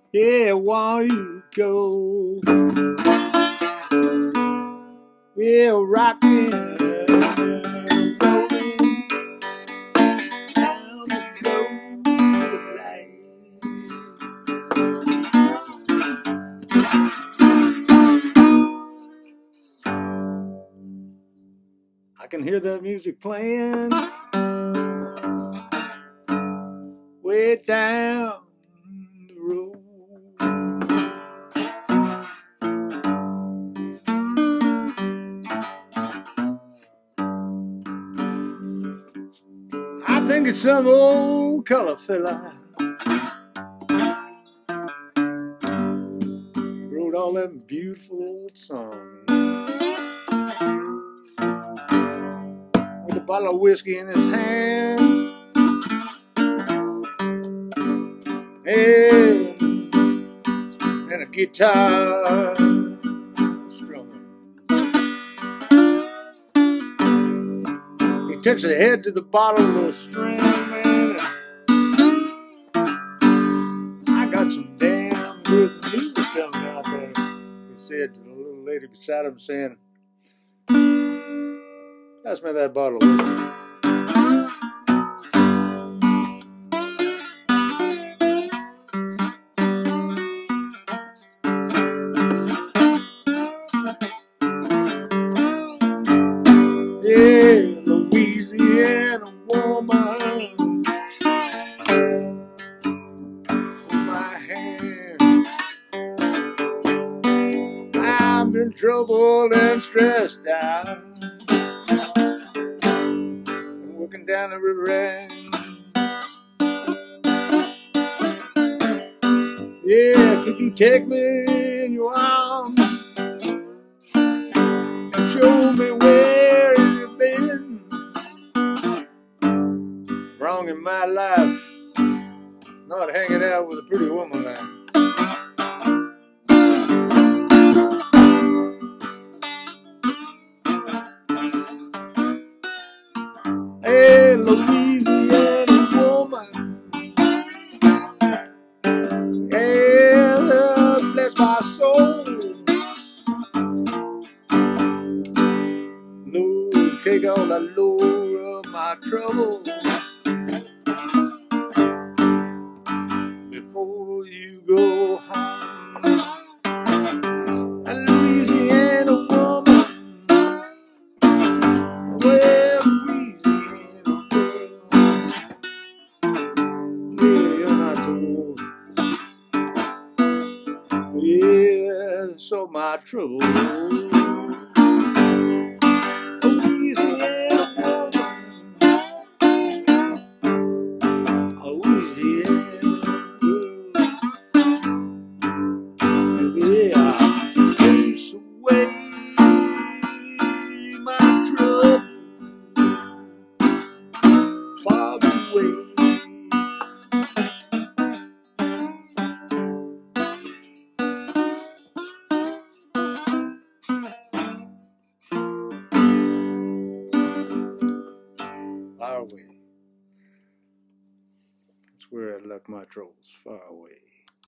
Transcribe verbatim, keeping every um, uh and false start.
Yeah, while you go, we're rocking, rolling down the road light. I can hear that music playing way down the road. I think it's some old color fella wrote all them beautiful old songs with a bottle of whiskey in his hand. Hey, and a guitar strumming. He touched the head to the bottle of the string, man. I got some damn good music coming out there. He said to the little lady beside him, saying, "Pass me that bottle of whiskey." Yeah, Louisiana woman, hold my hand. I'm in trouble and stressed out. I'm working down the river end. Yeah, could you take me in your arms and show me where you've been? Wrong in my life, not hanging out with a pretty woman like. Hey, Louisiana woman, yeah, bless my soul. Lord, take all the load of my trouble before you go home. A Louisiana woman, well, Louisiana girl, yeah, you're not so old. Yeah, so my trouble. Far away. That's where I left my troubles, far away.